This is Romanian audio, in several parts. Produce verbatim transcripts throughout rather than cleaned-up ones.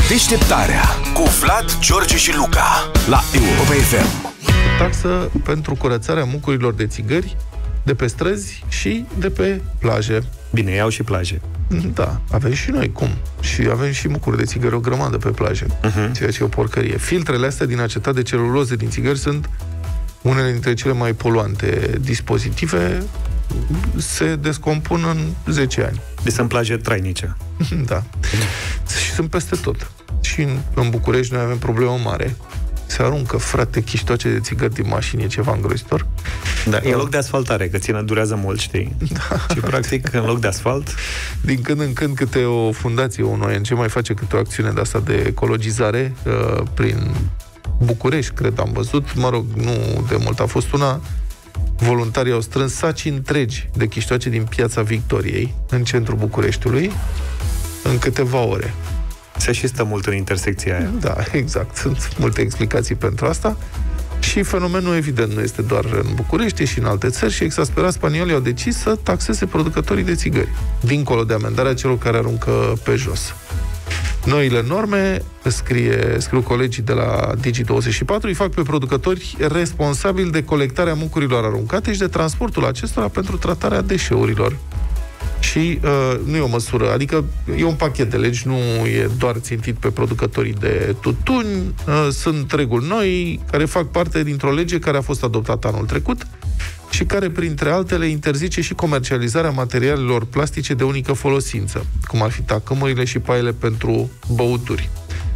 Deșteptarea cu Vlad, George și Luca la Europa F M. Taxă pentru curățarea mucurilor de țigări de pe străzi și de pe plaje. Bine, iau și plaje. Da, avem și noi, cum? Și avem și mucuri de țigări o grămadă pe plaje. Uh-huh. Ceea ce e o porcărie. Filtrele astea din acetat de celuloză din țigări sunt unele dintre cele mai poluante dispozitive. Se descompun în zece ani. Deci sunt plaje trainice. Da. Și sunt peste tot. Și în, în București noi avem problemă mare. Se aruncă, frate, chiștoace de țigări din mașini, e ceva îngrozitor. Da, e loc de asfaltare, că ține, durează mult, știi? Da. Și practic, în loc de asfalt... Din când în când câte o fundație, un O N G mai face câte o acțiune de asta de ecologizare uh, prin București, cred, am văzut. Mă rog, nu de mult a fost una. Voluntarii au strâns saci întregi de chiștoace din Piața Victoriei, în centrul Bucureștiului, în câteva ore. Se și stă mult în intersecția aia. Da, exact. Sunt multe explicații pentru asta. Și fenomenul, evident, nu este doar în București, e și în alte țări și exasperați spaniolii au decis să taxeze producătorii de țigări, dincolo de amendarea celor care aruncă pe jos. Noile norme, scrie, scriu colegii de la Digi douăzeci și patru, îi fac pe producători responsabili de colectarea mucurilor aruncate și de transportul acestora pentru tratarea deșeurilor. Și uh, nu e o măsură, adică e un pachet de legi, nu e doar țintit pe producătorii de tutuni, uh, sunt reguli noi care fac parte dintr-o lege care a fost adoptată anul trecut și care, printre altele, interzice și comercializarea materialelor plastice de unică folosință, cum ar fi tacâmurile și paiele pentru băuturi.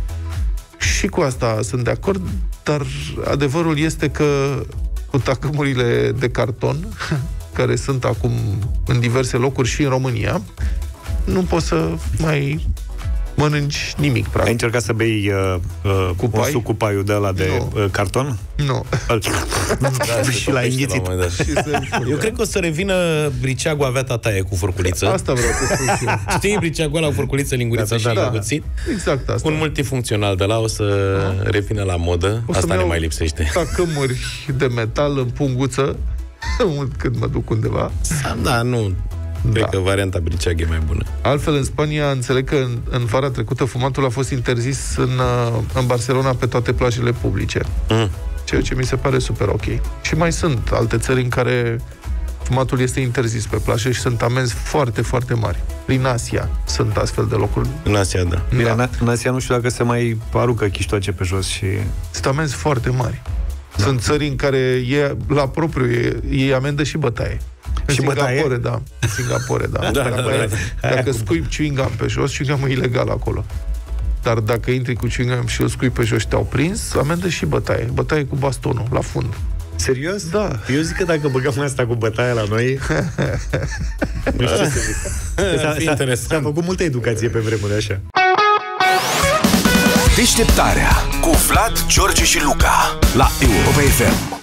Și cu asta sunt de acord, dar adevărul este că cu tacâmurile de carton, care sunt acum în diverse locuri și în România, nu poți să mai mănânci nimic, practic. Ai încercat să bei uh, uh, cu pai? un suc cu paiul de ăla de no. uh, carton? Nu. Da, și l-ai înghițit. Eu cred că o să revină briceagul avea tataie cu furculiță. Asta vreau să spun și eu. Știi, briceagul ăla, furculiță, linguriță și da, aguțit? Exact asta. Un multifuncțional de la o să da. revină la modă. O asta ne mai lipsește. Tacâmuri de metal în punguță când mă duc undeva. Da, nu. Cred Da. că varianta briceag e mai bună. Altfel, în Spania, înțeleg că în, în vara trecută fumatul a fost interzis în, în Barcelona pe toate plajele publice. Mm. Ceea ce mi se pare super ok. Și mai sunt alte țări în care fumatul este interzis pe plajă și sunt amenzi foarte, foarte mari. Prin Asia sunt astfel de locuri. În Asia, da. Bine, Da. în Asia nu știu dacă se mai aruncă chiștoace pe jos și... Sunt amenzi foarte mari. Da. Sunt țări în care e la propriu, e, e amendă și bătaie. În Și Singapore, bătaie? da. În Singapore, da. Da, dacă da, da, da. dacă scuipi chewing-gum pe jos, chewing-gum e ilegal acolo. Dar dacă intri cu chewing-gum și îl scuipi pe jos și te-au prins, amendă și bătaie. Bătaie cu bastonul, la fund. Serios? Da. Eu zic că dacă băgăm asta cu bătaia la noi... nu știu ce să zic. Ar fi interesant. S-a făcut multă educație pe vremuri așa. Deșteptarea cu Vlad, George și Luca la Europa F M.